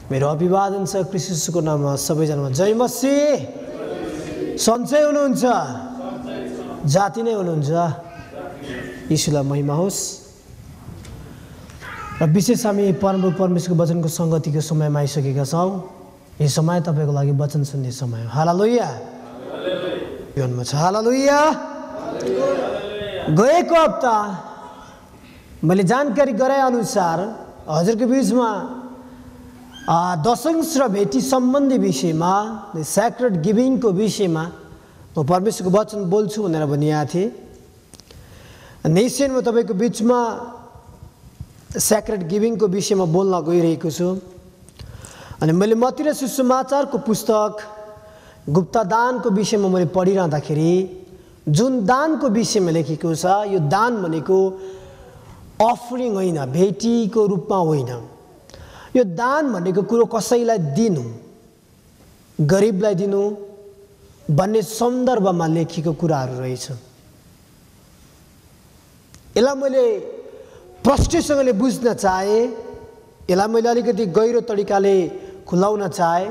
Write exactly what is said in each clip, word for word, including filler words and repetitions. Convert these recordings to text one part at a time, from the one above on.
मेरो अभिवादन छ क्रिस्टको नाममा सबैजनामा जय मसीह। सन्चै हुनुहुन्छ? जाति नै हुनुहुन्छ? यीशुलाई महिमा होस्। र विशेष हामी परम परमेश्वरको वचनको संगतिको समयमा आइसकेका छौँ। यो समय तपाईँको लागि वचन सुन्ने समय हो। हालेलुया जीवनमा छ। हालेलुया। गएको हप्ता मैले जानकारी गराए अनुसार हजुरको बिचमा दशंश र भेटी सम्बन्धी विषयमा, स्याक्रेड गिभिङको विषयमा म परमेश्वरको वचन बोल्छु भनेर भनिएको थिएँ। निश्चय म तपाईँको बिचमा स्याक्रेड गिभिङको विषयमा बोल्न गइरहेको छु। अनि मैले मत्ती र सुसमाचारको पुस्तक गुप्त दानको विषयमा मैले पढिरहँदाखेरि जुन दानको विषयमा लेखेको छ, यो दान भनेको अफरिङ होइन, भेटीको रूपमा होइन। यो दान भनेको कुरो कसैलाई दिनु, गरिबलाई दिनु भन्ने सन्दर्भमा लेखिएको कुराहरू रहेछ। यसलाई मैले प्रष्टसँगले बुझ्न चाहे, यसलाई मैले अलिकति गहिरो तरिकाले खुलाउन चाहे।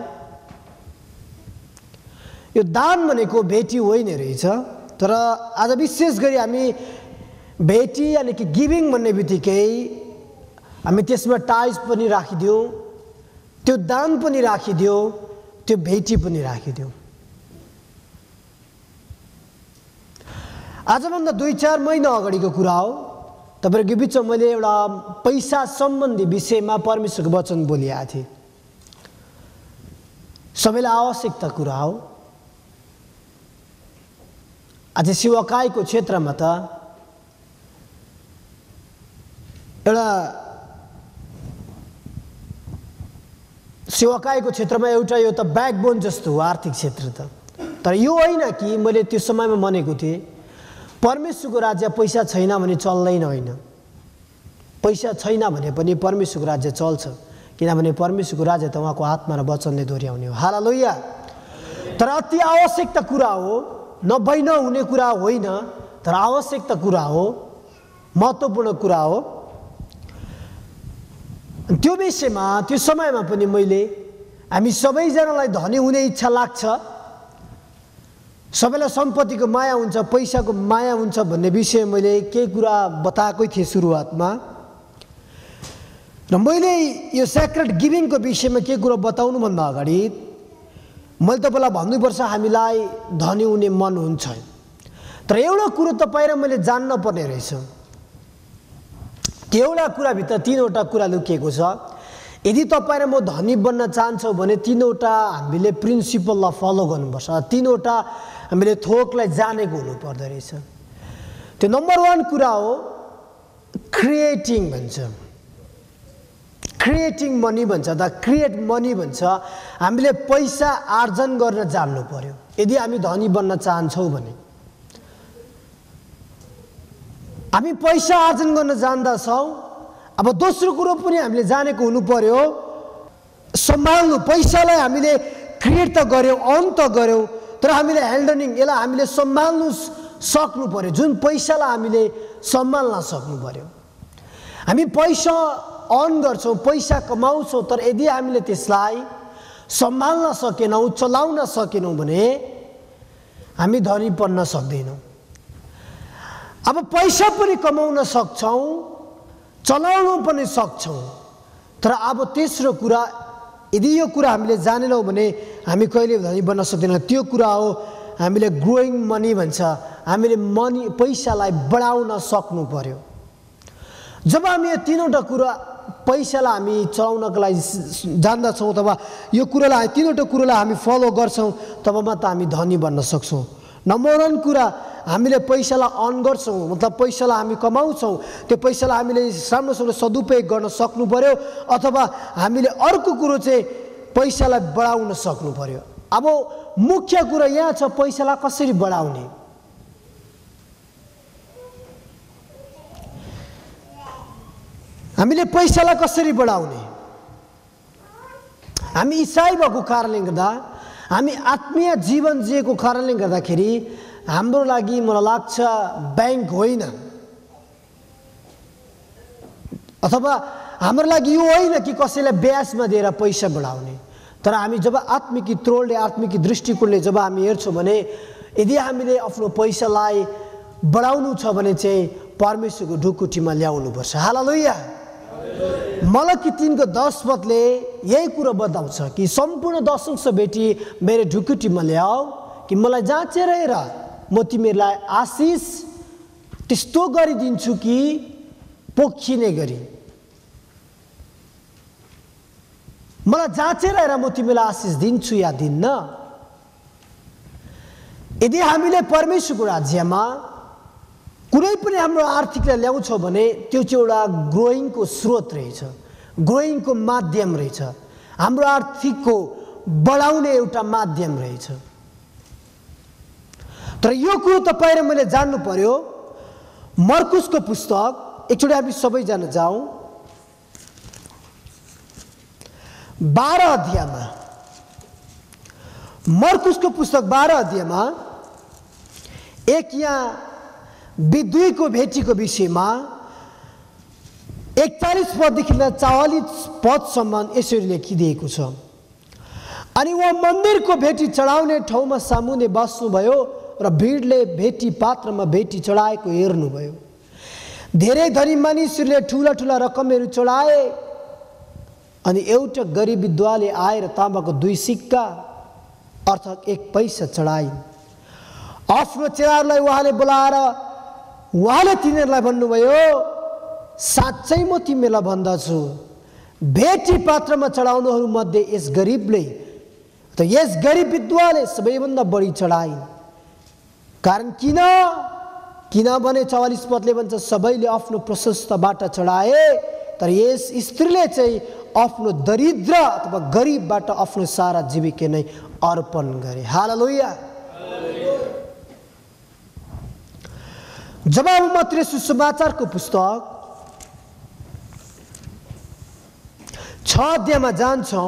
यो दान भनेको भेटी होइन रहेछ। तर आज विशेष गरी हामी भेटी यानि कि गिभिङ भन्ने बित्तिकै हामी त्यसमा टाइज पनि राखिदिउँ, त्यो दान पनि राखिदिउँ, त्यो भेटी पनि राखिदिउँ। आजभन्दा दुई चार महिना अगाडिको कुरा हो। तपाईँहरूको बिचमा मैले एउटा पैसा सम्बन्धी विषयमा परमेश्वरको वचन बोलिएको थिएँ। सबैलाई आवश्यकता कुरा हो। आज सेवाकाईको क्षेत्रमा त एउटा सेवाकाईको क्षेत्रमा एउटा यो त ब्याकबोन जस्तो हो आर्थिक क्षेत्र त। तर यो होइन कि मैले त्यो समयमा भनेको थिएँ परमेश्वरको राज्य पैसा छैन भने चल्दैन, होइन। पैसा छैन भने पनि परमेश्वरको राज्य चल्छ, किनभने परमेश्वरको राज्य त उहाँको आत्मा र वचनले दोहोऱ्याउने हो। हालेलुया। तर अति आवश्यकता कुरा हो, नभई नहुने कुरा होइन, तर आवश्यकता कुरा हो, महत्त्वपूर्ण कुरा हो। त्यो विषयमा त्यो समयमा पनि मैले हामी सबैजनालाई धनी हुने इच्छा लाग्छ, सबैलाई सम्पत्तिको माया हुन्छ, पैसाको माया हुन्छ भन्ने विषय मैले केही कुरा बताएकै थिएँ सुरुवातमा। र मैले यो स्याक्रेड गिभिङको विषयमा केही कुरा बताउनुभन्दा अगाडि मैले तपाईँलाई भन्नुपर्छ हामीलाई धनी हुने मन हुन्छ। तर एउटा कुरो तपाईँ र मैले जान्न पर्ने रहेछ। त्यो एउटा कुराभित्र तिनवटा कुरा लुकिएको छ। यदि तपाईँ र म धनी बन्न चाहन्छौँ भने तिनवटा हामीले प्रिन्सिपललाई फलो गर्नुपर्छ। तिनवटा हामीले थोकलाई जानेको हुनुपर्दो रहेछ। त्यो नम्बर वान कुरा हो क्रिएटिङ भन्छ, क्रिएटिङ मनी भन्छ, द क्रिएट मनी भन्छ। हामीले पैसा आर्जन गर्न जान्नु पर्यो यदि हामी धनी बन्न चाहन्छौँ भने। हामी पैसा आर्जन गर्न जान्दछौँ। अब दोस्रो कुरो पनि हामीले जानेको हुनु पर्यो सम्हाल्नु। पैसालाई हामीले क्रिएट त गऱ्यौँ, अन त गऱ्यौँ, तर हामीले ह्यान्डलिङ, यसलाई हामीले सम्हाल्नु सक्नु पर्यो। जुन पैसालाई हामीले सम्हाल्न सक्नु पर्यो। हामी पैसा अन गर्छौँ, पैसा कमाउँछौँ, तर यदि हामीले त्यसलाई सम्हाल्न सकेनौँ, चलाउन सकेनौँ भने हामी धनी बन्न सक्दैनौँ। अब पैसा पनि कमाउन सक्छौँ, चलाउनु पनि सक्छौँ, तर अब तेस्रो कुरा यदि यो कुरा हामीले जानेनौँ भने हामी कहिले धनी बन्न सक्दैनौँ। त्यो कुरा हो हामीले ग्रोइङ मनी भन्छ। हामीले मनी पैसालाई बढाउन सक्नु पर्यो। जब हामी यो तिनवटा कुरा पैसालाई हामी चलाउनको लागि जान्दछौँ अथवा यो कुरालाई तिनवटा कुरालाई हामी फलो गर्छौँ तब मात्र हामी धनी बन्न सक्छौँ। नम्बर वान कुरा हामीले पैसालाई अन गर्छौँ, मतलब पैसालाई हामी कमाउँछौँ, त्यो पैसालाई हामीले राम्रोसँग सदुपयोग गर्न सक्नु पर्यो। अथवा हामीले अर्को कुरो चाहिँ पैसालाई बढाउन सक्नु पर्यो। अब मुख्य कुरा यहाँ छ पैसालाई कसरी बढाउने। हामीले पैसालाई कसरी बढाउने। हामी इसाई भएको कारणले गर्दा, हामी आत्मीय जीवन जिएको कारणले गर्दाखेरि हाम्रो लागि मलाई लाग्छ ब्याङ्क होइन, अथवा हाम्रो लागि यो होइन कि कसैलाई ब्याजमा दिएर पैसा बढाउने, तर हामी जब आत्मिक त्रोलले आत्मिक दृष्टिकोणले जब हामी हेर्छौँ भने यदि हामीले आफ्नो पैसालाई बढाउनु छ भने चाहिँ परमेश्वरको ढुकुटीमा ल्याउनुपर्छ। हालेलुया। मलाकी तीनको दस पदले यही कुरो बताउँछ कि सम्पूर्ण दशंश बेटी मेरो ढुकुटीमा ल्याऊ कि मलाई जाँचेर हेर, म तिमीहरूलाई आशिष त्यस्तो गरिदिन्छु कि पोखिने गरी। मलाई जाँचेर हेर, म तिमीलाई आशिष दिन्छु या दिन्न। यदि हामीले परमेश्वरको राज्यमा कुनै पनि हाम्रो आर्थिकलाई ल्याउँछौँ भने त्यो चाहिँ एउटा ग्रोइङको स्रोत रहेछ, ग्रोइङको माध्यम रहेछ, हाम्रो आर्थिकको बढाउने एउटा माध्यम रहेछ। तर यो कुरो तपाईँ र मैले जान्नु पर्यो। मर्कुसको पुस्तक एकचोटि हामी सबैजना जाउँ बाह्र अध्यायमा। मर्कुसको पुस्तक बाह्र अध्यायमा एक यहाँ विधुईको भेटीको विषयमा एकचालिस पददेखि चौवालिस पदसम्म यसरी लेखिदिएको छ। अनि उहाँ मन्दिरको भेटी चढाउने ठाउँमा सामुन्ने बस्नुभयो र भिडले भेटी पात्रमा भेटी चढाएको हेर्नुभयो। धेरै धनी मानिसहरूले ठुला ठुला रकमहरू चढाए। अनि एउटा गरिब विधवाले आएर तामाको दुई सिक्का अर्थात् एक पैसा चढाइन्। आफ्नो चेलाहरूलाई उहाँले बोलाएर उहाँले तिनीहरूलाई भन्नुभयो, साँच्चै म तिमीलाई भन्दछु, भेटी पात्रमा चढाउनुहरू मध्ये यस गरिबले त यस गरिब विधवाले सबैभन्दा बढी चढाइन्। कारण किन किनभने चौवालिस पदले भन्छ सबैले आफ्नो प्रशस्तबाट चढाए, तर यस स्त्रीले चाहिँ आफ्नो दरिद्र अथवा गरिबबाट आफ्नो सारा जीविका नै अर्पण गरे। हालेलुया। जब मत्ती सुसमाचारको पुस्तक छ अध्यायमा जान्छौँ,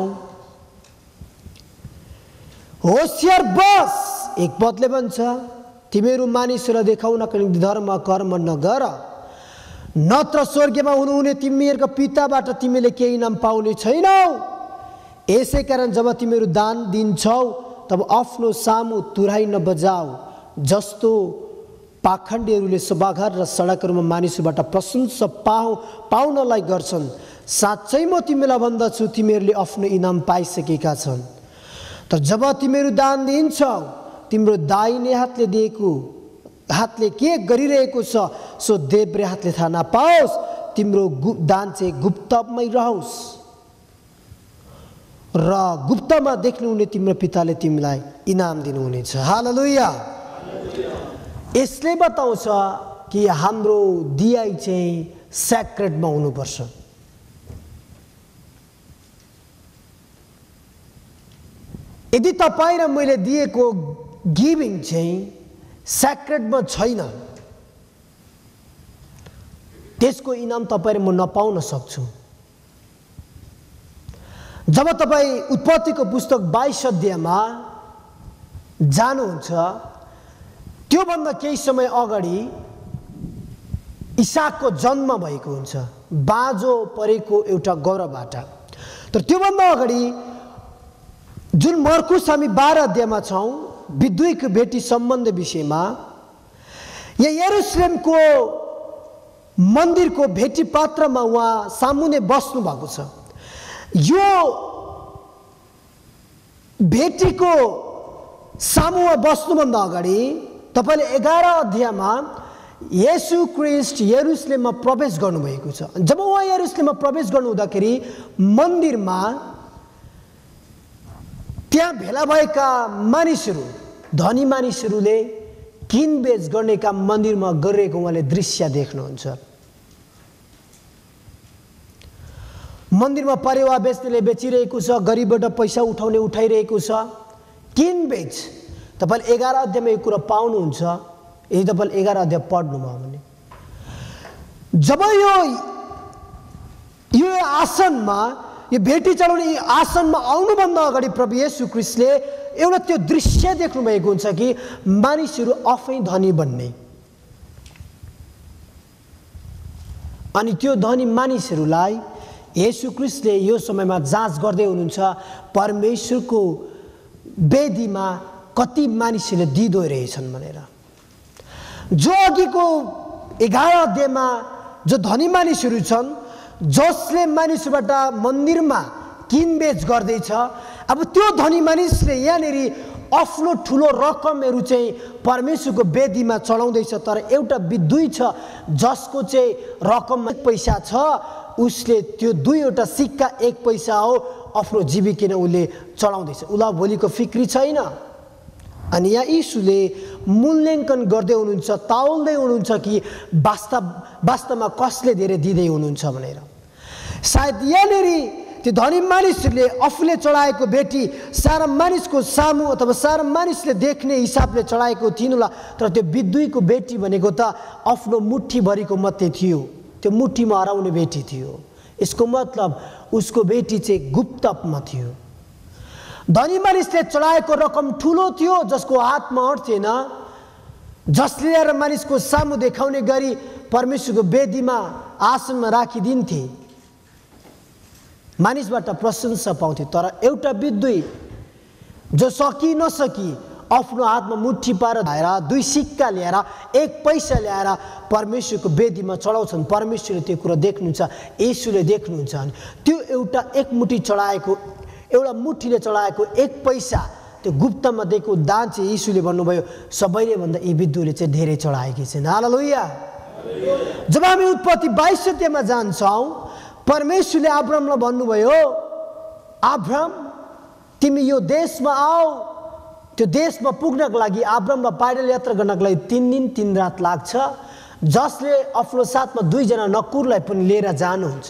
होशियार बस एक पदले भन्छ तिमीहरू मानिसहरूलाई देखाउनका निम्ति धर्म कर्म नगर, नत्र स्वर्गमा हुनुहुने तिमीहरूका पिताबाट तिमीले केही इनाम पाउने छैनौ। यसै कारण जब तिमीहरू दान दिन्छौ तब आफ्नो सामु तुरहाई नबजाऊ, जस्तो पाखण्डीहरूले सभाघर र सडकहरूमा मानिसहरूबाट प्रशंसा पाउ पाउनलाई गर्छन्। साँच्चै म तिमीलाई भन्दछु तिमीहरूले आफ्नो इनाम पाइसकेका छन्। तर जब तिमीहरू दान दिन्छौ तिम्रो दाहिने हातले दिएको हातले के गरिरहेको छ सो देब्रे हातले थाहा नपाओस्, तिम्रो दान चाहिँ गुप्तमै रहोस् र गुप्तमा देख्नुहुने तिम्रो पिताले तिमीलाई इनाम दिनुहुनेछ। हालेलुया। यसले बताउँछ कि हाम्रो दियाई चाहिँ सेक्रेटमा हुनुपर्छ। यदि तपाईँ र मैले दिएको गिभिङ चाहिँ सेक्रेटमा छैन, त्यसको इनाम तपाईँ र म नपाउन सक्छु। जब तपाईँ उत्पत्तिको पुस्तक बाइस अध्यायमा जानुहुन्छ, त्योभन्दा केही समय अगाडि इसाकको जन्म भएको हुन्छ, बाँझो परेको एउटा गौरबाट। तर त्योभन्दा अगाडि जुन मर्कुस हामी बाह्र अध्यायमा छौँ, विधुईको भेटी सम्बन्ध विषयमा, यहाँ यरुशलेमको मन्दिरको भेटी पात्रमा उहाँ सामुन्ने बस्नु भएको छ। यो भेटीको सामुमा बस्नुभन्दा अगाडि तपाईँले एघार अध्यायमा येशू ख्रीष्ट यरुशलेममा प्रवेश गर्नुभएको छ। जब उहाँ यरुशलेममा प्रवेश गर्नुहुँदाखेरि मन्दिरमा त्यहाँ भेला भएका मानिसहरू, धनी मानिसहरूले किनबेच गर्ने काम मन्दिरमा गरिरहेको उहाँले दृश्य देख्नुहुन्छ। मन्दिरमा परेवा बेच्नेले बेचिरहेको छ, गरिबबाट पैसा उठाउने उठाइरहेको छ, किनबेच। तपाईँले एघार अध्यायमा यो कुरा पाउनुहुन्छ यदि तपाईँले एघार अध्याय पढ्नुभयो भने। जब यो यो आसनमा यो भेटी चढाउने आसनमा आउनुभन्दा अगाडि प्रभु येशू ख्रीष्टले एउटा त्यो दृश्य देख्नु भएको हुन्छ कि मानिसहरू आफै धनी बन्ने, अनि त्यो धनी मानिसहरूलाई येशू ख्रीष्टले यो समयमा जाँच गर्दै हुनुहुन्छ परमेश्वरको वेदीमा कति मानिसहरूले दिँदो रहेछन् भनेर। जो अघिको एघार अध्यायमा जो धनी मानिसहरू छन् जसले मानिसबाट मन्दिरमा किनबेच गर्दैछ, अब त्यो धनी मानिसले यहाँनिर आफ्नो ठुलो रकमहरू चाहिँ परमेश्वरको वेदीमा चढाउँदैछ। तर एउटा विद्युत छ जसको चाहिँ रकममा एक पैसा छ, उसले त्यो दुईवटा सिक्का एक पैसा हो आफ्नो जीविका उसले चढाउँदैछ। उसलाई भोलिको फिक्री छैन। अनि यहाँ यीशुले मूल्याङ्कन गर्दै हुनुहुन्छ, ताउल्दै हुनुहुन्छ कि वास्तव वास्तवमा कसले धेरै दिँदै हुनुहुन्छ भनेर। सायद यहाँनिर त्यो धनी मानिसहरूले आफूले चढाएको बेटी सारा मानिसको सामु अथवा सारा मानिसले देख्ने हिसाबले चढाएको थिएन होला। तर त्यो विद्युतको बेटी भनेको त आफ्नो मुठीभरिको मात्रै थियो, त्यो मुठीमा हराउने बेटी थियो। यसको मतलब उसको बेटी चाहिँ गुप्तमा थियो। धनी मानिसले चढाएको रकम ठुलो थियो जसको हातमा अर्थेन, जसले ल्याएर मानिसको सामु देखाउने गरी परमेश्वरको वेदीमा आसनमा राखिदिन्थे, मानिसबाट प्रशंसा पाउँथे। तर एउटा विद्युत जो सकि नसकी आफ्नो हातमा मुठी पारेर ल्याएर दुई सिक्का ल्याएर एक पैसा ल्याएर परमेश्वरको वेदीमा चढाउँछन्। परमेश्वरले त्यो कुरा देख्नुहुन्छ, येशूले देख्नुहुन्छ। अनि त्यो एउटा एक मुठी चढाएको एउटा मुठीले चढाएको एक पैसा त्यो गुप्तमा दिएको दान चाहिँ येशूले भन्नुभयो सबैले भन्दा यी विद्युतले चाहिँ धेरै चढाएकी छिन्। हालेलुया। जब हामी उत्पत्ति बाइस अध्यायमा जान्छौँ, परमेश्वरले अब्रामलाई भन्नुभयो, अब्राम तिमी यो देशमा आऊ। त्यो देशमा पुग्नको लागि अब्रामलाई पैदल यात्रा गर्नको लागि तीन दिन तीन रात लाग्छ, जसले आफ्नो साथमा दुईजना नकुरलाई पनि लिएर जानुहुन्छ।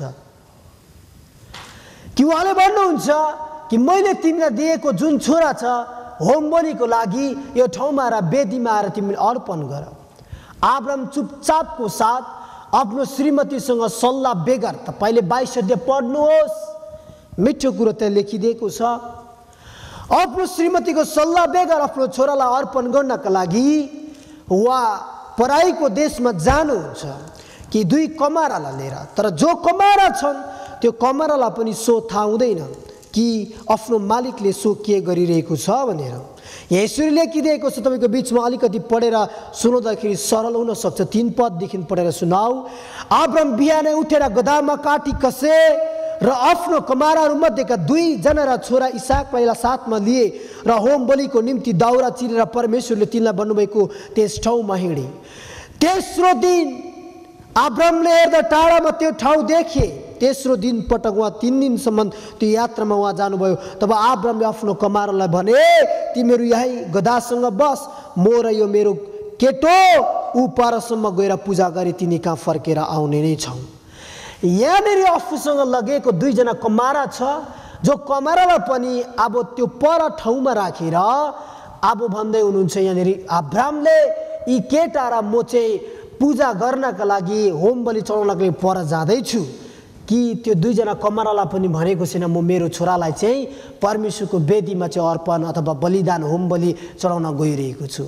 कि उहाँले भन्नुहुन्छ कि मैले तिमीलाई दिएको जुन छोरा छ होम बलिको लागि यो ठाउँमा आएर वेदीमा आएर तिमीले अर्पण गर। अब्राम चुपचापको साथ आफ्नो श्रीमतीसँग सल्लाह बेगर, तपाईँले बाइस अध्याय पढ्नुहोस्, मिठो कुरो त्यहाँ लेखिदिएको छ। आफ्नो श्रीमतीको सल्लाह बेगर आफ्नो छोरालाई अर्पण गर्नका लागि उहाँ पराईको देशमा जानुहुन्छ कि दुई कमारालाई लिएर। तर जो कमारा छन् त्यो कमारालाई पनि सो थाहा हुँदैन कि आफ्नो मालिकले सो के गरिरहेको छ भनेर। यसरी लेखिदिएको छ, तपाईँको बिचमा अलिकति पढेर सुनाउँदाखेरि सरल हुनसक्छ। तीन पददेखि पढेर सुनाऊ। अब्राम बिहानै उठेर गधामा काटी कसे र आफ्नो कमाराहरूमध्येका दुईजना र छोरा इसाकलाई साथमा लिए र होम बलिको निम्ति दाउरा चिरेर परमेश्वरले तिनलाई भन्नुभएको त्यस ठाउँमा हिँडे। तेस्रो दिन अब्रामले हेर्दा टाढामा त्यो ठाउँ देखे। तेस्रो दिन पटक उहाँ तिन दिनसम्म त्यो यात्रामा उहाँ जानुभयो। तब अब्रामले आफ्नो कमारालाई भने, तिमीहरू यहीँ गधासँग बस, म र यो मेरो केटो ऊ परसम्म गएर पूजा गरी तिनी कहाँ फर्केर आउने नै छौँ। यहाँनिर आफूसँग लगेको दुईजना कमारा छ, जो कमारालाई पनि अब त्यो पर ठाउँमा राखेर अब भन्दै हुनुहुन्छ यहाँनिर अब्रामले, यी केटा र म चाहिँ पूजा गर्नका लागि होम बलि चढाउनको लागि पर जाँदैछु कि त्यो दुईजना कमारालाई पनि भनेको छैन म मेरो छोरालाई चाहिँ परमेश्वरको वेदीमा चाहिँ अर्पण अथवा बलिदान होम बलि चढाउन गइरहेको छु।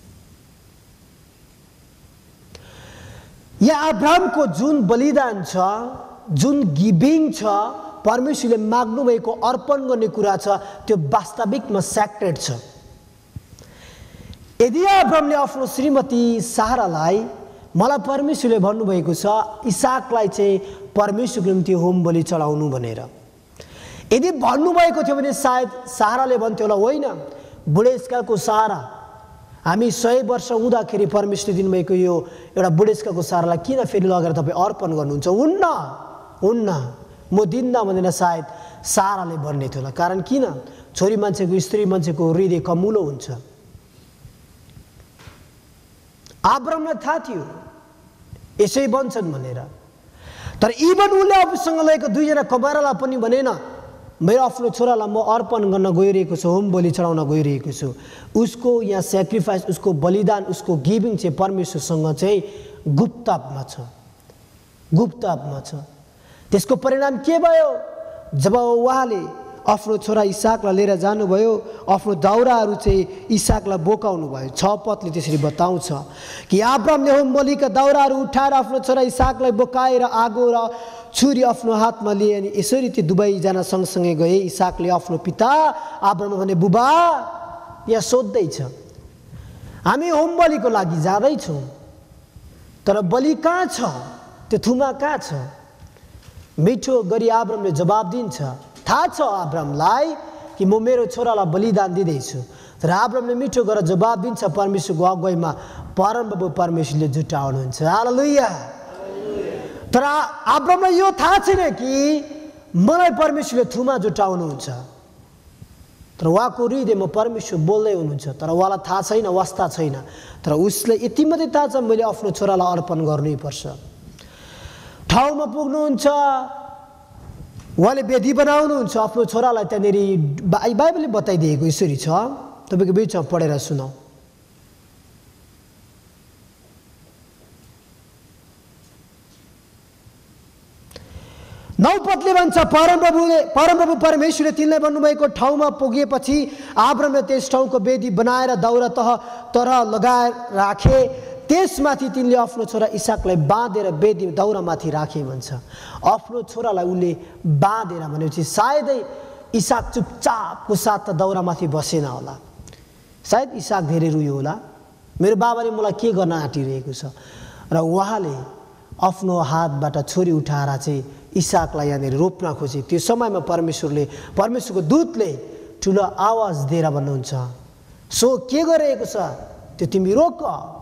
यहाँ अब्रामको जुन बलिदान छ, जुन गिभिङ छ, परमेश्वरले माग्नुभएको अर्पण गर्ने कुरा छ, त्यो वास्तविकमा स्याक्रेड छ। यदि अब्रामले आफ्नो श्रीमती सारालाई, मलाई परमेश्वरले भन्नुभएको छ इसाकलाई चाहिँ परमेश्वरको निम्ति होम बलि चढाउनु भनेर, यदि भन्नुभएको थियो भने सायद साराले भन्थ्यो होला, होइन बुढेसकालको सारा, हामी सय वर्ष हुँदाखेरि परमेश्वरले दिनुभएको यो एउटा बुढेसकालको सारालाई किन फेरि लगेर तपाईँ अर्पण गर्नुहुन्छ? हुन्न हुन्न म दिन्न भनेर सायद साराले भन्ने थियो होला। कारण किन? छोरी मान्छेको, स्त्री मान्छेको हृदय कमुलो हुन्छ। अब्रामलाई थाहा थियो यसै बन्छन् भनेर। तर इभन उसले आफूसँग लगेको दुईजना कमारालाई पनि भनेन मेरो आफ्नो छोरालाई म अर्पण गर्न गइरहेको छु, होम बलि चढाउन गइरहेको छु। उसको यहाँ सेक्रिफाइस, उसको बलिदान, उसको गिभिङ चाहिँ परमेश्वरसँग चाहिँ गुप्तमा छ, गुप्तमा छ। त्यसको परिणाम के भयो? जब उहाँले आफ्नो छोरा इसाकलाई लिएर जानुभयो, आफ्नो दाउराहरू चाहिँ इसाकलाई बोकाउनु भयो। छ पदले त्यसरी बताउँछ कि अब्रामले होम बलिका दाउराहरू उठाएर आफ्नो छोरा इसाकलाई बोकाएर आगो र छुरी आफ्नो हातमा लिए अनि यसरी त्यो दुवैजना सँगसँगै गए। इसाकले आफ्नो पिता अब्राहम भने बुबा यहाँ सोध्दैछ, हामी होम बलिको लागि जाँदैछौँ तर बलि कहाँ छ, त्यो थुमा कहाँ छ? मिठो गरी अब्राहमले जवाब दिन्छ, थाहा छ अब्राहमलाई कि म मेरो छोरालाई बलिदान दिँदैछु। तर अब्राहमले मिठो गरेर जवाब दिन्छ परमेश्वरको अगुवाईमा परमप्रभु परमेश्वरले जुटाउनुहुन्छ। हालेलुया। तर अब्राहमलाई यो थाहा छैन कि मलाई परमेश्वरले थुमा जुटाउनुहुन्छ। तर उहाँको हृदयमा परमेश्वर बोल्दै हुनुहुन्छ, तर उहाँलाई थाहा छैन, वास्ता छैन। तर उसले यति मात्रै थाहा छ मैले आफ्नो छोरालाई अर्पण गर्नै पर्छ। ठाउँमा पुग्नुहुन्छ, उहाँले वेदी बनाउनुहुन्छ आफ्नो छोरालाई। त्यहाँनिर बाइबलले बताइदिएको यसरी छ, तपाईँको बिचमा पढेर सुनाऊ। नौ पदले भन्छ, परमप्रभुले परमप्रभु परमेश्वरले तिनलाई भन्नुभएको ठाउँमा पुगेपछि अब्राहमले त्यस ठाउँको वेदी बनाएर दाउरा तह तरह लगाएर राखे। त्यसमाथि तिनले आफ्नो छोरा इसाकलाई बाँधेर वेदी दाउरामाथि राखे भन्छ। आफ्नो छोरालाई उसले बाँधेर भनेपछि सायदै इसाक चुपचापको साथ त दाउरामाथि बसेन होला, सायद इसाक धेरै रुयो होला, मेरो बाबाले मलाई के गर्न आँटिरहेको छ। र उहाँले आफ्नो हातबाट छोरी उठाएर चाहिँ इसाकलाई यहाँनिर रोप्न खोजे। त्यो समयमा परमेश्वरले परमेश्वरको दूतले ठुलो आवाज दिएर भन्नुहुन्छ, सो के गरिरहेको छ त्यो तिमी रोक,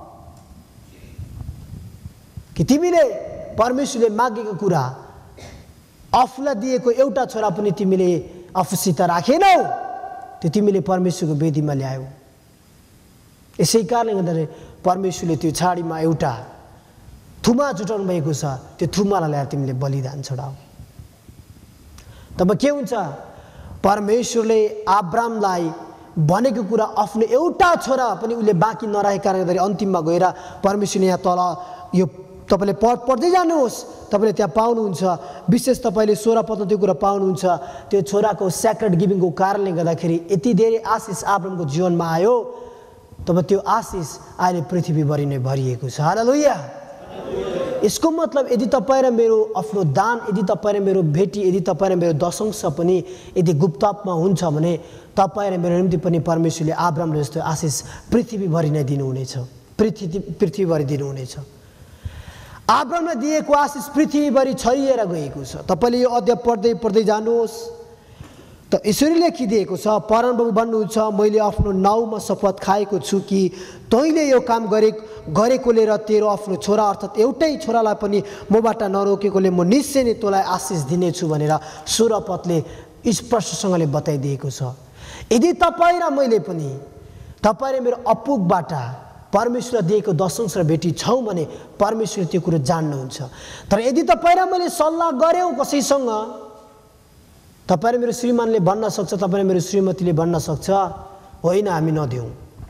कि तिमीले परमेश्वरले मागेको कुरा आफूलाई दिएको एउटा छोरा पनि तिमीले आफूसित राखेनौ, त्यो तिमीले परमेश्वरको वेदीमा ल्यायौ। यसै कारणले गर्दाखेरि परमेश्वरले त्यो छाडीमा एउटा थुमा जुटाउनु भएको छ, त्यो थुमालाई ल्याएर तिमीले बलिदान चढाऊ। तब के हुन्छ, परमेश्वरले अब्राहमलाई भनेको कुरा आफ्नो एउटा छोरा पनि उसले बाँकी नराखेको कारणले गर्दाखेरि अन्तिममा गएर परमेश्वरले यहाँ तल यो तपाईँले पढ पढ्दै जानुहोस्, तपाईँले त्यहाँ पाउनुहुन्छ। विशेष तपाईँले सोह्र पदमा त्यो कुरा पाउनुहुन्छ। त्यो छोराको सेक्रेट गिभिङको कारणले गर्दाखेरि यति धेरै आशिष अब्राहमको जीवनमा आयो, तब त्यो आशिष अहिले पृथ्वीभरि नै भरिएको छ। हालेलुया। यसको मतलब यदि तपाईँ र मेरो आफ्नो दान, यदि तपाईँ र मेरो भेटी, यदि तपाईँ र मेरो दशंश पनि यदि गुप्तमा हुन्छ भने तपाईँ र मेरो निम्ति पनि परमेश्वरले अब्राहमले जस्तो आशिष पृथ्वीभरि नै दिनुहुनेछ, पृथ्वी पृथ्वीभरि दिनुहुनेछ। अब्राहमलाई दिएको आशिष पृथ्वीभरि छरिएर गएको छ। तपाईँले यो अध्याय पढ्दै पढ्दै जानुहोस् त यसरी लेखिदिएको छ, परमप्रभु भन्नुहुन्छ, मैले आफ्नो नाउँमा शपथ खाएको छु कि तैँले यो काम गरे गरेकोले र तेरो आफ्नो छोरा अर्थात् एउटै छोरालाई पनि मबाट नरोकेकोले म निश्चय नै तँलाई आशिष दिनेछु भनेर सुरपतले स्पष्टसँगले बताइदिएको छ। यदि तपाईँ र मैले पनि तपाईँ र मेरो अपुगबाट परमेश्वरले दिएको दशंश र भेटी छौँ भने परमेश्वरले त्यो कुरो जान्नुहुन्छ। तर यदि तपाईँ र मैले सल्लाह गऱ्यौँ कसैसँग, तपाईँ र मेरो श्रीमानले भन्न सक्छ, तपाईँ र मेरो श्रीमतीले भन्न सक्छ, होइन हामी नदिउँ।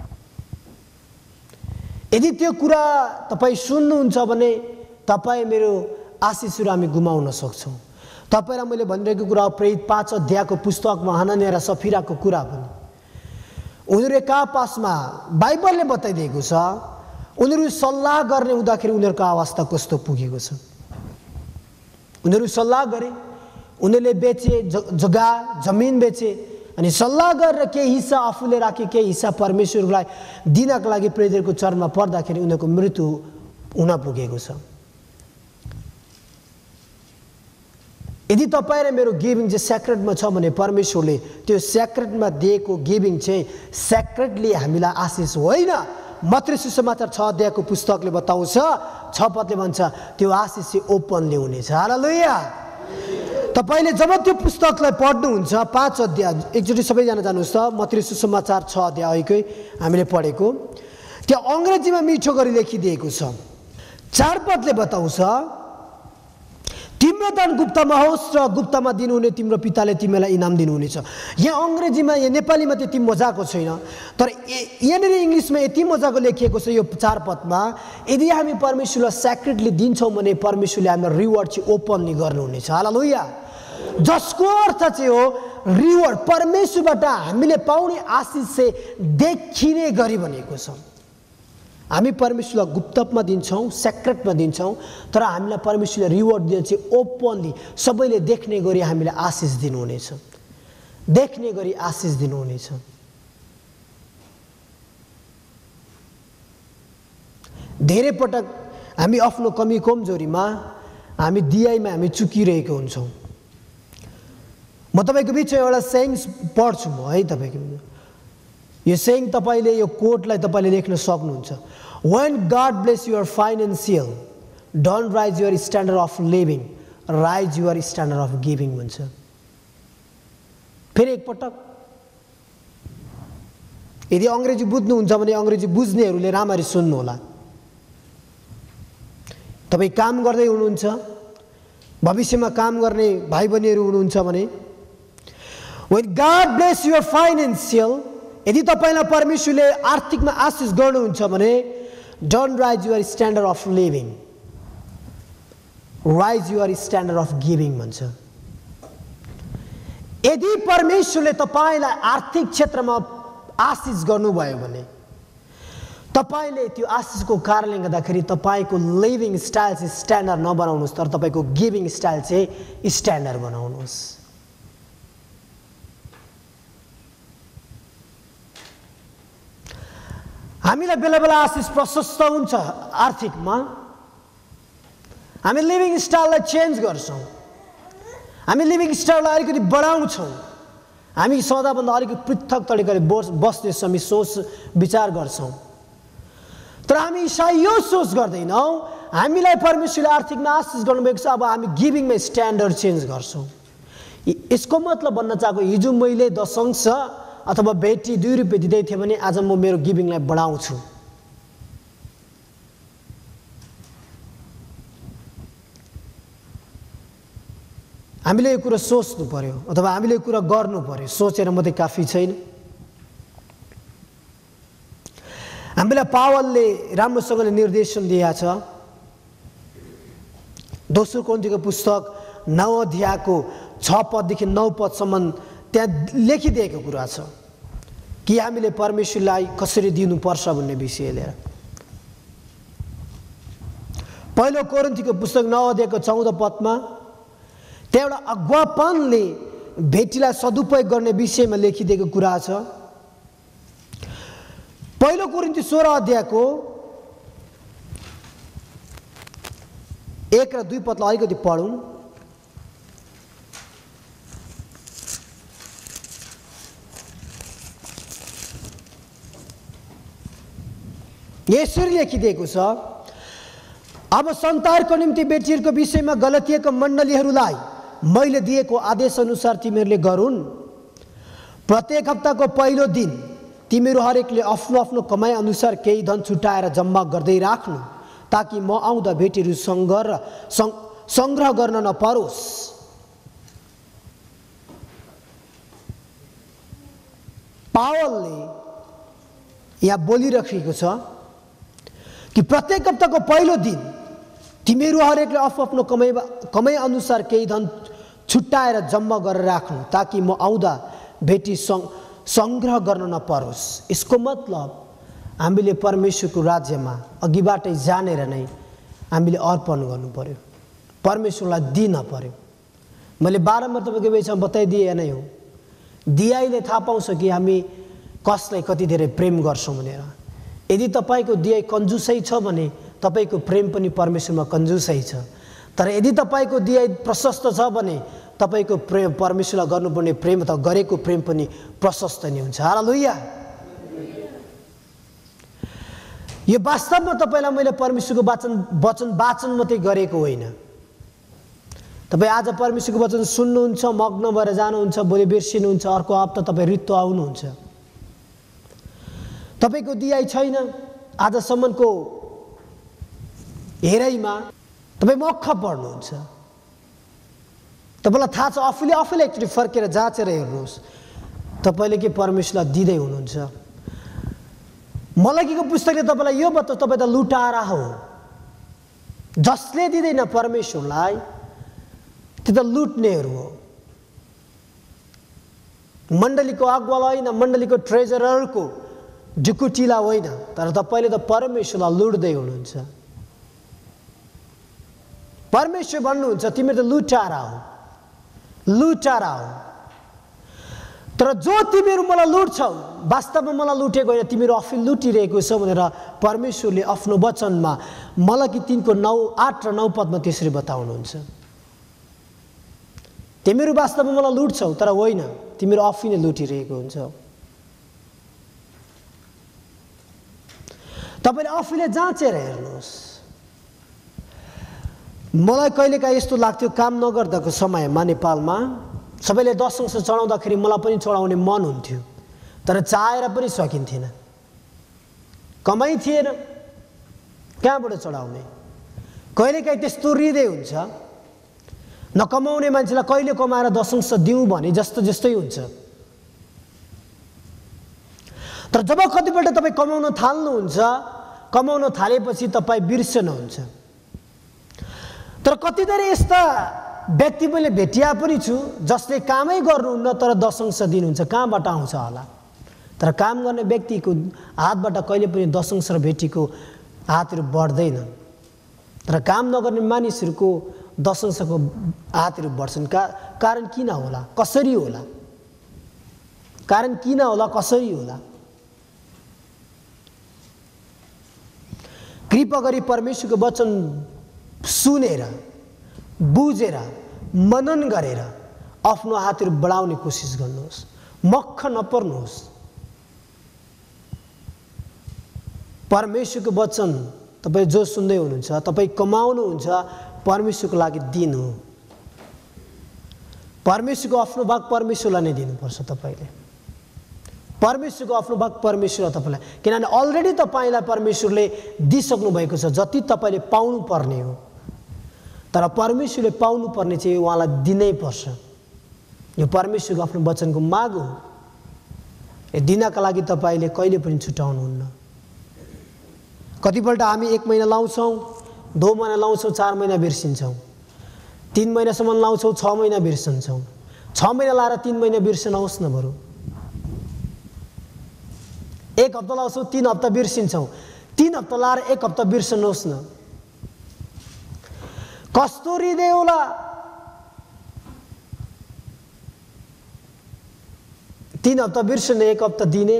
यदि त्यो कुरा तपाईँ सुन्नुहुन्छ भने तपाईँ मेरो आशिषहरू हामी गुमाउन सक्छौँ। तपाईँलाई मैले भनिरहेको कुरा प्रेरित पाँच अध्यायको पुस्तकमा हनन्या र सफिराको कुरा पनि उनीहरू एक आपसमा बाइबलले बताइदिएको छ, उनीहरू सल्लाह गर्ने हुँदाखेरि उनीहरूको अवस्था कस्तो पुगेको छ। उनीहरू सल्लाह गरे, उनीहरूले बेचे, जग्गा जमिन बेचे अनि सल्लाह गरेर केही हिस्सा आफूले राखे, केही हिस्सा परमेश्वरलाई दिनको लागि प्रेरितको चरणमा पर्दाखेरि उनीहरूको मृत्यु हुन पुगेको छ। यदि तपाईँ र मेरो गिभिङ चाहिँ सेक्रेटमा छ भने परमेश्वरले त्यो सेक्रेटमा दिएको गिभिङ चाहिँ सेक्रेटली हामीलाई आशिष होइन। मत्ती सुसमाचार छ अध्यायको पुस्तकले बताउँछ, छ पदले भन्छ त्यो आशिष चाहिँ ओपनली हुनेछ। हालेलुया। तपाईँले जब त्यो पुस्तकलाई पढ्नुहुन्छ, पाँच अध्याय एकचोटि सबैजना जानुहोस् त, मत्ती सुसमाचार छ अध्यायकै हामीले पढेको, त्यहाँ अङ्ग्रेजीमा मिठो गरी लेखिदिएको छ। चार पदले बताउँछ, तिम्रो दान गुप्तमा होस् र गुप्तमा दिनुहुने तिम्रो पिताले तिमीलाई इनाम दिनुहुनेछ। यहाँ अङ्ग्रेजीमा, यहाँ नेपालीमा त्यति मजाको छैन, तर यहाँनिर इङ्ग्लिसमा यति मजाको लेखिएको छ यो चार पदमा, यदि हामी परमेश्वरलाई सेक्रेटली दिन्छौँ भने परमेश्वरले हामीलाई रिवार्ड चाहिँ ओपनली गर्नुहुनेछ। हालेलुया। जसको अर्थ चाहिँ हो रिवार्ड, परमेश्वरबाट हामीले पाउने आशिष चाहिँ देखिने गरी भनेको छ। हामी परमेश्वरलाई गुप्तमा दिन्छौँ, सेक्रेटमा दिन्छौँ, तर हामीलाई परमेश्वरले रिवार्ड दिन्छ चाहिँ ओपनली सबैले देख्ने गरी हामीलाई आशिष दिनुहुनेछ, देख्ने गरी आशिष दिनुहुनेछ। धेरै पटक हामी आफ्नो कमी कमजोरीमा हामी दियाइमा हामी चुकिरहेको हुन्छौँ। म तपाईँको बिचमा एउटा सेयिङ पढ्छु म है तपाईँको यो सेयिङ तपाईँले यो कोटलाई तपाईँले लेख्न सक्नुहुन्छ। When God bless your financial, don't rise your standard of living, rise your standard of giving भन्छ। फेरि एकपटक यदि अङ्ग्रेजी बुझ्नुहुन्छ भने अङ्ग्रेजी बुझ्नेहरूले राम्ररी सुन्नु होला। तपाईँ काम गर्दै हुनुहुन्छ, भविष्यमा काम गर्ने भाइ बहिनीहरू हुनुहुन्छ भने when God bless your financial, यदि तपाईलाई परमेश्वरले आर्थिकमा आशिष गर्नुहुन्छ भने don't rise your standard of living, rise your standard of giving भन्छ। यदि परमेश्वरले तपाईलाई आर्थिक क्षेत्रमा आशिष गर्नुभयो भने तपाईले त्यो आशिषको कारणले गर्दाखेरि तपाईको लिभिङ स्टाइल चाहिँ स्ट्यान्डर्ड नबनाउनुहोस्, तर तपाईको गिभिङ स्टाइल चाहिँ स्ट्यान्डर्ड बनाउनुहोस्। हामीलाई बेला बेला आशिष प्रशस्त हुन्छ आर्थिकमा, हामी लिभिङ स्टाइललाई चेन्ज गर्छौँ, हामी लिभिङ स्टाइललाई अलिकति बढाउँछौँ, हामी सदाभन्दा अलिकति पृथक तरिकाले बस्ने हामी सोच विचार गर्छौँ। तर हामी सायद यो सोच गर्दैनौँ हामीलाई परमेश्वरले आर्थिकमा आशिष गर्नुभएको छ, अब हामी गिभिङमा स्ट्यान्डर्ड चेन्ज गर्छौँ। यसको मतलब भन्न चाहेको हिजो मैले दस अंश अथवा बेटी दुई रुपियाँ दिँदै थिएँ भने आज म मेरो गिभिङलाई बढाउँछु। हामीले यो कुरा सोच्नु पर्यो अथवा हामीले यो कुरा गर्नु पर्यो, सोचेर मात्रै काफी छैन। हामीलाई पावलले राम्रोसँगले निर्देशन दिएको छ। दोस्रो कोरिन्थीको पुस्तक नौ अध्यायको छ पददेखि नौ पदसम्म त्यहाँ लेखिदिएको कुरा छ कि हामीले परमेश्वरलाई कसरी दिनुपर्छ भन्ने विषय लिएर। पहिलो कोरिन्थीको पुस्तक नौ अध्यायको चौध पदमा त्यहाँ एउटा अगुवापनले भेटीलाई सदुपयोग गर्ने विषयमा लेखिदिएको कुरा छ। पहिलो कोरिन्थी सोह्र अध्यायको एक र दुई पदलाई अलिकति पढौँ। यसरी लेखिदिएको छ, अब सन्तानको निम्ति बेटीहरूको विषयमा गलतिएको मण्डलीहरूलाई मैले दिएको आदेश अनुसार तिमीहरूले गरून्। प्रत्येक हप्ताको पहिलो दिन तिमीहरू हरेकले आफ्नो आफ्नो कमाई अनुसार केही धन छुट्याएर जम्मा गर्दै राख्नु, ताकि म आउँदा बेटीहरू सङ्ग्रह सङ्ग्रह गर्न नपरोस्। पावलले यहाँ बोलिराखेको छ कि प्रत्येक हप्ताको पहिलो दिन तिमीहरू हरेकले आफ्नो आफ्नो कमाई कमाई अनुसार केही धन छुट्याएर जम्मा गरेर राख्नु, ताकि म आउँदा बेटी सङ्ग्रह गर्न नपरोस्। यसको मतलब हामीले परमेश्वरको राज्यमा अघिबाटै जानेर नै हामीले अर्पण गर्नु पर्यो, परमेश्वरलाई दिन पर्यो। मैले बारम्बार तपाईँको बिचमा बताइदिए नै हो, दियाइले थाहा पाउँछ कि हामी कसलाई कति धेरै प्रेम गर्छौँ भनेर। यदि तपाईँको दियाई कन्जुसै छ भने तपाईँको प्रेम पनि परमेश्वरमा कन्जुसै छ, तर यदि तपाईँको दियाई प्रशस्त छ भने तपाईँको प्रेम परमेश्वरलाई गर्नुपर्ने प्रेम अथवा गरेको प्रेम पनि प्रशस्त नै हुन्छ। हालेलुया। यो वास्तवमा तपाईँलाई मैले परमेश्वरको वचन वचन वाचन मात्रै गरेको होइन। तपाईँ आज परमेश्वरको वचन सुन्नुहुन्छ, मग्न भएर जानुहुन्छ, भोलि बिर्सिनुहुन्छ, अर्को हप्ता तपाईँ रित्तो आउनुहुन्छ। तपाईँको दियाई छैन आजसम्मको हेराइमा, तपाईँ मक्ख पर्नुहुन्छ। तपाईँलाई थाहा छ, आफूले आफूले एकचोटि फर्केर जाँचेर हेर्नुहोस्, तपाईँले के परमेश्वरलाई दिँदै हुनुहुन्छ। मलाकीको पुस्तकले तपाईँलाई यो बताउँछ, तपाईँ त लुटारा हो। जसले दिँदैन परमेश्वरलाई त्यो त लुट्नेहरू हो। मण्डलीको अगुवालाई होइन, मण्डलीको ट्रेजररको ढुकुटीला होइन, तर तपाईँले त परमेश्वरलाई लुट्दै हुनुहुन्छ। परमेश्वर भन्नुहुन्छ तिमीहरू त लुटारा हो, लुटारा हो। तर जो तिमीहरू मलाई लुट्छौ वास्तवमा मलाई लुटेको होइन, तिमीहरू आफै लुटिरहेको छौ भनेर परमेश्वरले आफ्नो वचनमा मलाकी तीनको नौ आठ र नौ पदमा त्यसरी बताउनुहुन्छ। तिमीहरू वास्तवमा मलाई लुट्छौ तर होइन, तिमीहरू आफै नै लुटिरहेको हुन्छौ। तपाईँले आफैले जाँचेर हेर्नुहोस्। मलाई कहिलेकाहीँ यस्तो लाग्थ्यो काम नगर्दाको समयमा नेपालमा सबैले दशंश चढाउँदाखेरि मलाई पनि चढाउने मन हुन्थ्यो, तर चाहेर पनि सकिन्थेन, कमाइ थिएन, कहाँबाट चढाउने। कहिलेकाहीँ त्यस्तो हृदय हुन्छ, नकमाउने मान्छेलाई कहिले कमाएर दशंश दिउँ भने जस्तो जस्तै हुन्छ। तर जब कतिपल्ट तपाईँ कमाउन थाल्नुहुन्छ, कमाउन थालेपछि तपाईँ बिर्सनुहुन्छ। तर कतिजना यस्ता व्यक्ति मैले भेटिया पनि छु जसले कामै गर्नुहुन्न तर दशंश दिनुहुन्छ। कहाँबाट आउँछ होला? तर काम गर्ने व्यक्तिको हातबाट कहिले पनि दशंश र भेटीको हातहरू बढ्दैन, तर काम नगर्ने मानिसहरूको दशंशको हातहरू बढ्छन्। का कारण किन होला? कसरी होला? कारण किन होला? कसरी होला? कृपा गरी परमेश्वरको वचन सुनेर, बुझेर, मनन गरेर आफ्नो हातहरू बढाउने कोसिस गर्नुहोस्, मक्ख नपर्नुहोस्। परमेश्वरको वचन तपाईँ जो सुन्दै हुनुहुन्छ, तपाईँ कमाउनुहुन्छ परमेश्वरको लागि दिनु। परमेश्वरको आफ्नो भाग परमेश्वरलाई नै दिनुपर्छ। तपाईँले परमेश्वरको आफ्नो भाग परमेश्वरलाई तपाईँलाई, किनभने अलरेडी तपाईँलाई परमेश्वरले दिइसक्नु भएको छ जति तपाईँले पाउनु पर्ने हो। तर परमेश्वरले पाउनु पर्ने चाहिँ उहाँलाई दिनै पर्छ। यो परमेश्वरको आफ्नो वचनको माग हो। यो दिनका लागि तपाईँले कहिले पनि छुटाउनुहुन्न। कतिपल्ट हामी एक महिना लाउँछौँ, दो महिना लाउँछौँ, चार महिना बिर्सिन्छौँ, तीन महिनासम्म लाउँछौँ, छ महिना बिर्सन्छौँ। छ महिना लाएर तीन महिना बिर्सनुहोस् न बरु। एक हप्ता लाउँछौँ, तीन हप्ता बिर्सिन्छौँ, तीन हप्ता लाएर एक हप्ता बिर्सनुहोस् न। कस्तो हृदय होला? तीन हप्ता बिर्सने, एक हप्ता दिने,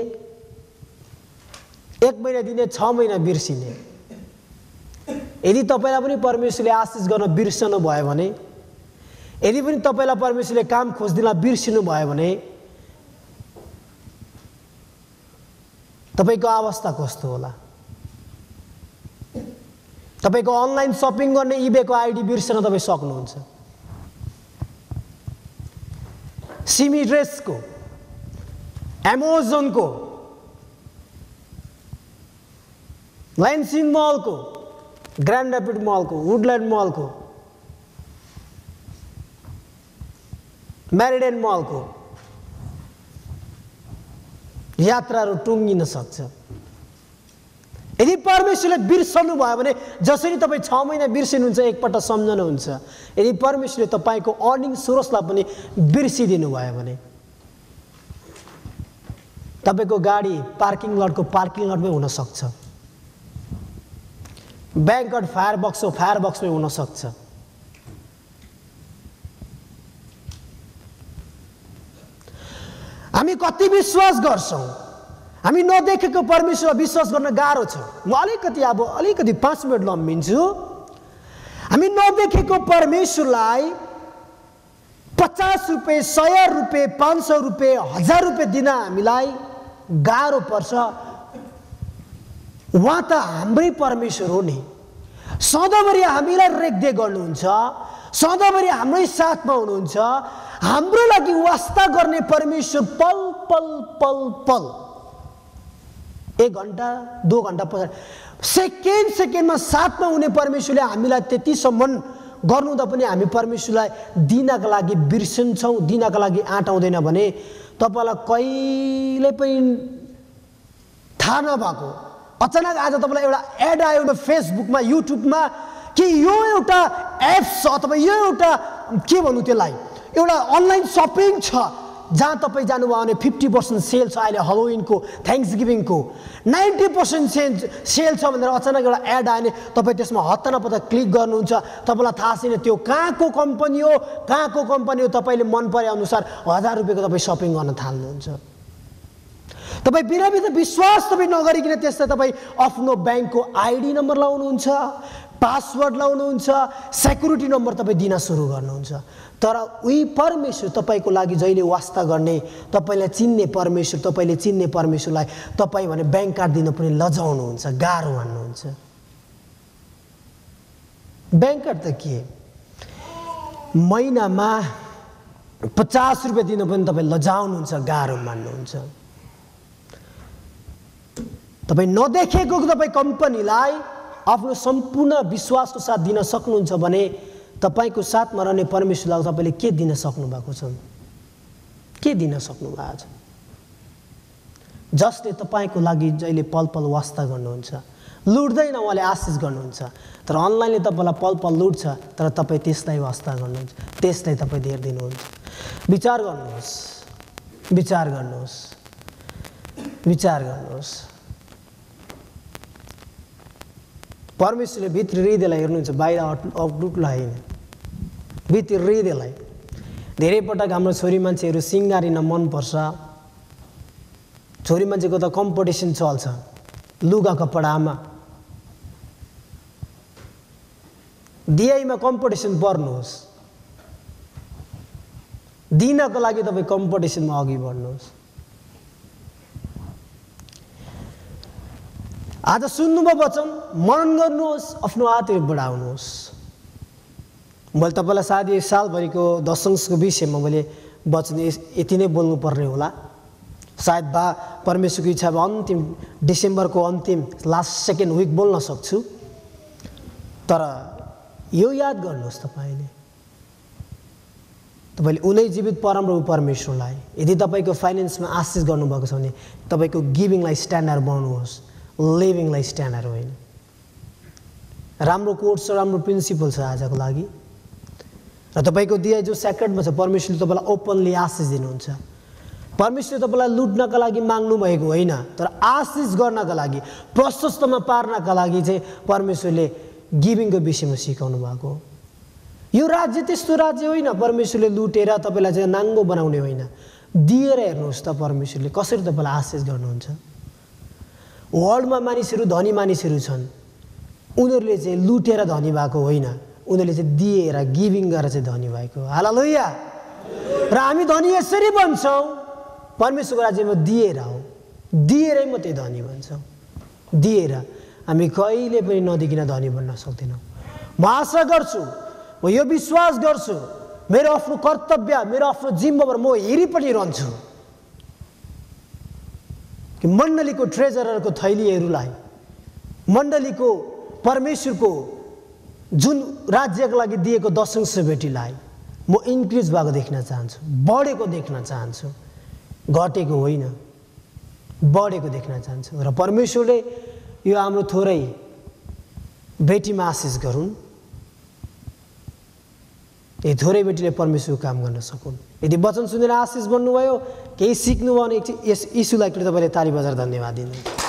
एक महिना दिने, छ महिना बिर्सिने। यदि तपाईँलाई पनि परमेश्वरले आशिष गर्न बिर्सनु भयो भने, यदि पनि तपाईँलाई परमेश्वरले काम खोज्दिनलाई बिर्सिनु भयो भने तपाईँको अवस्था कस्तो होला? तपाईँको अनलाइन सपिङ गर्ने इबेको आइडी बिर्सन तपाईँ सक्नुहुन्छ। सिमी ड्रेसको, एमाजोनको, लाइन्सिङ मलको, ग्रान्ड ऱ्यापिड मलको, वुडल्यान्ड मलको, म्यारिडेन मलको यात्राहरू टुङ्गिन सक्छ। यदि परमेश्वरले बिर्सनु भयो भने, जसरी तपाईँ छ महिना बिर्सिनुहुन्छ एकपल्ट सम्झनुहुन्छ, यदि परमेश्वरले तपाईँको अर्निङ सोर्सलाई पनि बिर्सिदिनु भयो भने तपाईँको गाडी पार्किङ लटको पार्किङ लटमै हुनसक्छ, ब्याङ्कट फायर बक्स हो फायर बक्समै हुनसक्छ। हामी कति विश्वास गर्छौँ? हामी नदेखेको परमेश्वरमा विश्वास गर्न गाह्रो छ। म अलिकति अब अलिकति पाँच मिनट लम्बिन्छु। हामी नदेखेको परमेश्वरलाई पचास रुपियाँ, सय रुपियाँ, पाँच सौ रुपियाँ, हजार रुपियाँ दिन हामीलाई गाह्रो पर्छ। उहाँ त हाम्रै परमेश्वर हो नि, सधैँभरि हामीलाई रेखदेख गर्नुहुन्छ, सधैँभरि हाम्रै साथमा हुनुहुन्छ। हाम्रो लागि वास्ता गर्ने परमेश्वर पल पल पल पल, एक घन्टा दो घन्टा पछाडि सेकेन्ड सेकेन्डमा साथमा हुने परमेश्वरले हामीलाई त्यतिसम्म गर्नुहुँदा पनि हामी परमेश्वरलाई दिनका लागि बिर्सन्छौँ, दिनका लागि आँटाउँदैन भने तपाईँलाई कहिले पनि थाहा नभएको अचानक आज तपाईँलाई एउटा एड आयो फेसबुकमा, युट्युबमा कि यो एउटा एप्स छ अथवा यो एउटा के भन्नु त्यसलाई, एउटा अनलाइन सपिङ छ, जहाँ तपाईँ जानुभयो भने फिफ्टी पर्सेन्ट सेल छ अहिले हलोविनको थ्याङ्क्स गिभिङको नाइन्टी पर्सेन्ट सेल सेल छ भनेर अचानक एउटा एड आयो भने तपाईँ त्यसमा हत्ता नपत्ता क्लिक गर्नुहुन्छ तपाईँलाई थाहा छैन त्यो कहाँको कम्पनी हो कहाँको कम्पनी हो तपाईँले मन परे अनुसार हजार रुपियाँको तपाईँ सपिङ गर्न थाल्नुहुन्छ तपाईँ बिना बिना विश्वास तपाईँ नगरिकन त्यसलाई तपाईँ आफ्नो ब्याङ्कको आइडी नम्बर लाउनुहुन्छ पासवर्ड लाउनुहुन्छ सेक्युरिटी नम्बर तपाईँ दिन सुरु गर्नुहुन्छ तर उही परमेश्वर तपाईँको लागि जहिले वास्ता गर्ने तपाईँलाई चिन्ने परमेश्वर तपाईँले चिन्ने परमेश्वरलाई तपाईँ भने ब्याङ्क कार्ड दिन पनि लजाउनुहुन्छ गाह्रो मान्नुहुन्छ ब्याङ्क कार्ड त के महिनामा पचास रुपियाँ दिन पनि तपाईँ लजाउनुहुन्छ गाह्रो मान्नुहुन्छ तपाईँ नदेखेको तपाईँ कम्पनीलाई आफ्नो सम्पूर्ण विश्वासको साथ दिन सक्नुहुन्छ भने तपाईको साथमा रहने परमेश्वरलाई तपाईले के दिन सक्नु भएको छ के दिन सक्नु भएको छ जसले तपाईको लागि जहिले पल पल वास्ता गर्नुहुन्छ लुट्दैन उहाँले आशिष गर्नुहुन्छ तर अनलाइनले तपाईलाई पल पल लुट्छ तर तपाई त्यसलाई वास्ता गर्नुहुन्छ त्यसलाई तपाई धेर दिनुहुन्छ विचार गर्नुहोस् विचार गर्नुहोस् विचार गर्नुहोस् परमेश्वरले भित्र हृदयलाई हेर्नुहुन्छ बाहिर आउटलुकलाई हैन भित्र हृदयलाई धेरै पटक हाम्रो छोरी मान्छेहरू सिंगारिन मन पर्छ छोरी मान्छेको त कम्पिटिसन चल्छ लुगा कपडामा दियाइमा कम्पिटिसन पर्नुहोस् दिनको लागि तपाई कम्पिटिसनमा अघि बढ्नुहोस् आज सुन्नुभयो वचन मनन गर्नुहोस् आफ्नो हातहरू बढाउनुहोस् मैले तपाईलाई सायद यो सालभरिको दशंशको विषयमा मैले वचन यति नै बोल्नु पर्ने होला सायद बा परमेश्वरको इच्छा भए अन्तिम डिसेम्बरको अन्तिम लास्ट सेकेन्ड विक बोल्न सक्छु तर यो याद गर्नुहोस् तपाईले तपाईले उनै जीवित परमप्रभु परमेश्वरलाई यदि तपाईको फाइनान्समा आशिष गर्नुभएको छ भने तपाईको गिभिङलाई स्ट्यान्डर्ड बनाउनुहोस् लिभिङलाई स्ट्यान्डर्ड होइन राम्रो कोर्स छ राम्रो प्रिन्सिपल छ आजको लागि र तपाईको दिए जो सेक्रेटमा छ परमेश्वरले तपाईलाई ओपनली आशिष दिनुहुन्छ परमेश्वरले तपाईलाई लुट्नका लागि माग्नु भएको होइन तर आशिष गर्नका लागि प्रशस्तमा पार्नका लागि चाहिँ परमेश्वरले गिभिङको विषयमा सिकाउनु भएको यो राज्य त्यस्तो राज्य होइन परमेश्वरले लुटेर तपाईलाई चाहिँ नाङ्गो बनाउने होइन दिएर हेर्नुहोस् त परमेश्वरले कसरी तपाईलाई आशिष गर्नुहुन्छ वर्ल्डमा मानिसहरू धनी मानिसहरू छन् उनीहरूले चाहिँ लुटेर धनी भएको होइन उनीहरूले चाहिँ दिएर गिभिङ गरेर चाहिँ धनी भएको हालेलुया र हामी धनी यसरी बन्छौँ परमेश्वरको राज्यमा दिएर हो दिएरै मात्रै धनी बन्छौँ दिएर हामी कहिले पनि नदिकिन धनी बन्न सक्दैनौँ म आशा गर्छु म यो विश्वास गर्छु मेरो आफ्नो कर्तव्य मेरो आफ्नो जिम्मेवार म हेरि पनि रहन्छु कि मण्डलीको ट्रेजररको थैलीहरूलाई मण्डलीको परमेश्वरको जुन राज्यको लागि दिएको दशंश बेटीलाई म इन्क्रिज भएको देख्न चाहन्छु बढेको देख्न चाहन्छु घटेको होइन बढेको देख्न चाहन्छु र परमेश्वरले यो हाम्रो थोरै बेटीमा आशिष गरून् यी थोरै बेटीले परमेश्वरको काम गर्न सकुन् यदि वचन सुनेर आशिष बन्नुभयो केही सिक्नुभयो भने यस यीशुलाई तपाईँले ताली बजाएर धन्यवाद दिनु